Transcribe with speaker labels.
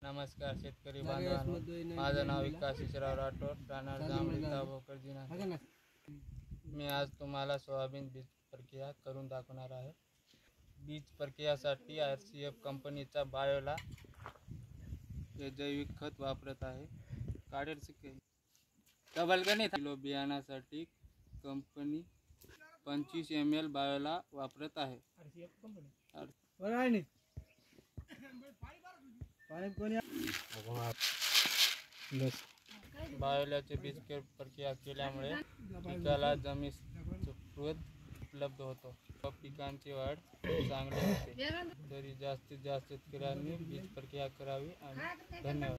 Speaker 1: नमस्कार शेतकरी बांधवांनो, माझं नाव विकास शिशराव राठोड, राहणार जांभळी, भोकर जिल्हा. मी आज तुम्हाला सोयाबीन बीज प्रक्रिया करून दाखवणार आहे. बीज प्रक्रियासाठी RCF कंपनीचा बायोला हे जैविक खत वापरत आहे. काढेल डबल किलो बियाण्यासाठी कंपनी 25 ml बायोला वापरत आहे. बायोल्याचे बीज प्रक्रिया केल्यामुळे पिकाला जमीन सुपीकता उपलब्ध होतो व पिकांची वाढ चांगली होते. तरी जास्तीत जास्त शेतकऱ्यांनी बीज प्रक्रिया करावी. आणि धन्यवाद.